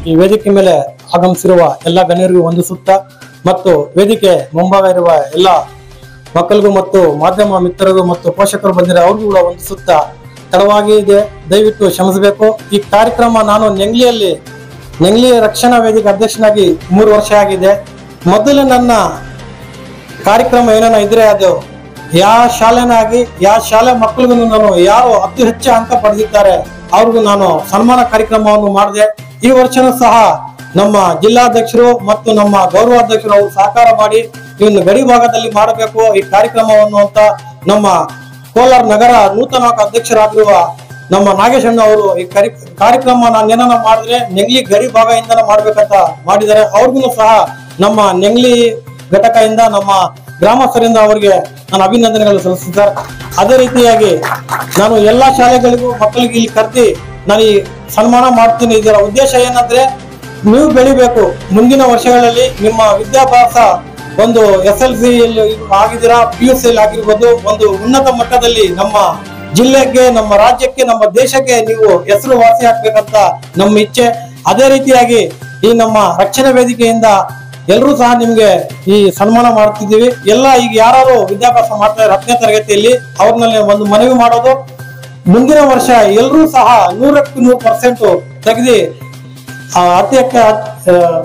ಈ ವೇದಿಕೆ ಮೇಲೆ ಆಗಮಿಸಿರುವ ಎಲ್ಲ ಗಣ್ಯರಿಗೂ ವಂದಿಸುತ್ತಾ ಮತ್ತು ವೇದಿಕೆ ಮುಂಭಾಗ ಇರುವ ಎಲ್ಲ ಮಕ್ಕಳಿಗೂ ಮತ್ತು ಮಾಧ್ಯಮ ಮಿತ್ರರಿಗೂ ಮತ್ತು ಪೋಷಕರು ಬಂದಿರೋ ಅವ್ರಿಗೂ ಕೂಡ ವಂದಿಸುತ್ತಾ ತಡವಾಗಿ ಇದೆ, ದಯವಿಟ್ಟು ಕ್ಷಮಿಸಬೇಕು. ಈ ಕಾರ್ಯಕ್ರಮ ನಾನು ನೆಂಗ್ಲಿ ರಕ್ಷಣಾ ವೇದಿಕೆ ಅಧ್ಯಕ್ಷನಾಗಿ 3 ವರ್ಷ ಆಗಿದೆ. ಮೊದಲು ನನ್ನ ಕಾರ್ಯಕ್ರಮ ಏನಾನ ಇದ್ರೆ ಅದು ಯಾವ ಶಾಲೆನಾಗಿ ಯಾವ ಶಾಲೆ ಮಕ್ಕಳಿಗೂ ನಾನು ಯಾರು ಅತಿ ಹೆಚ್ಚು ಅಂಕ ಪಡೆದಿದ್ದಾರೆ ಅವ್ರಿಗೂ ನಾನು ಸನ್ಮಾನ ಕಾರ್ಯಕ್ರಮವನ್ನು ಮಾಡಿದೆ. ಈ ವರ್ಷನೂ ಸಹ ನಮ್ಮ ಜಿಲ್ಲಾಧ್ಯಕ್ಷರು ಮತ್ತು ನಮ್ಮ ಗೌರವಾಧ್ಯಕ್ಷರು ಅವರು ಸಹಕಾರ ಮಾಡಿ ಇನ್ನು ಗಡಿ ಭಾಗದಲ್ಲಿ ಮಾಡಬೇಕು ಈ ಕಾರ್ಯಕ್ರಮವನ್ನು ಅಂತ ನಮ್ಮ ಕೋಲಾರ ನಗರ ನೂತನ ಅಧ್ಯಕ್ಷರಾಗಿರುವ ನಮ್ಮ ನಾಗೇಶಣ್ಣ ಅವರು ಈ ಕಾರ್ಯಕ್ರಮ ನಾನು ಏನಾನ ಮಾಡಿದ್ರೆ ನೆಂಗ್ಲಿ ಗಡಿ ಭಾಗದಿಂದ ಮಾಡ್ಬೇಕಂತ ಮಾಡಿದ್ದಾರೆ. ಅವ್ರಿಗೂ ಸಹ ನಮ್ಮ ನೆಂಗ್ಲಿ ಘಟಕದಿಂದ ನಮ್ಮ ಗ್ರಾಮಸ್ಥರಿಂದ ಅವರಿಗೆ ನಾನು ಅಭಿನಂದನೆಗಳು ಸಲ್ಲಿಸಿದ್ದಾರೆ. ಅದೇ ರೀತಿಯಾಗಿ ನಾನು ಎಲ್ಲಾ ಶಾಲೆಗಳಿಗೂ ಮಕ್ಕಳಿಗೆ ಇಲ್ಲಿ ಕರೆದಿ ನಾನು ಈ ಸನ್ಮಾನ ಮಾಡ್ತೀನಿ. ಇದರ ಉದ್ದೇಶ ಏನಂದ್ರೆ ನೀವು ಬೆಳಿಬೇಕು, ಮುಂದಿನ ವರ್ಷಗಳಲ್ಲಿ ನಿಮ್ಮ ವಿದ್ಯಾಭ್ಯಾಸ ಒಂದು SLC ಆಗಿದ್ದೀರಾ, PUC ಆಗಿರ್ಬೋದು, ಒಂದು ಉನ್ನತ ಮಟ್ಟದಲ್ಲಿ ನಮ್ಮ ಜಿಲ್ಲೆಗೆ, ನಮ್ಮ ರಾಜ್ಯಕ್ಕೆ, ನಮ್ಮ ದೇಶಕ್ಕೆ ನೀವು ಹೆಸರುವಾಸಿ ಆಗ್ಬೇಕಂತ ನಮ್ಮ ಇಚ್ಛೆ. ಅದೇ ರೀತಿಯಾಗಿ ಈ ನಮ್ಮ ರಕ್ಷಣಾ ವೇದಿಕೆಯಿಂದ ಎಲ್ಲರೂ ಸಹ ನಿಮ್ಗೆ ಈ ಸನ್ಮಾನ ಮಾಡ್ತಿದ್ದೀವಿ. ಎಲ್ಲ ಈಗ ಯಾರು ವಿದ್ಯಾಭ್ಯಾಸ ಮಾಡ್ತಾ ಇದ್ದಾರೆ 10ನೇ ತರಗತಿಯಲ್ಲಿ ಅವ್ರನ್ನಲ್ಲಿ ಒಂದು ಮನವಿ ಮಾಡೋದು, ಮುಂದಿನ ವರ್ಷ ಎಲ್ಲರೂ ಸಹ 100ಕ್ಕೆ 100% ತೆಗೆದು ಅತಿ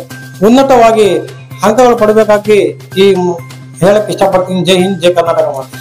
ಉನ್ನತವಾಗಿ ಅಂಕಗಳು ಪಡಬೇಕಾಗಿ ಈ ಹೇಳಕ್ ಇಷ್ಟಪಡ್ತೀನಿ. ಜೈ ಹಿಂದ್, ಜೈ ಕರ್ನಾಟಕ.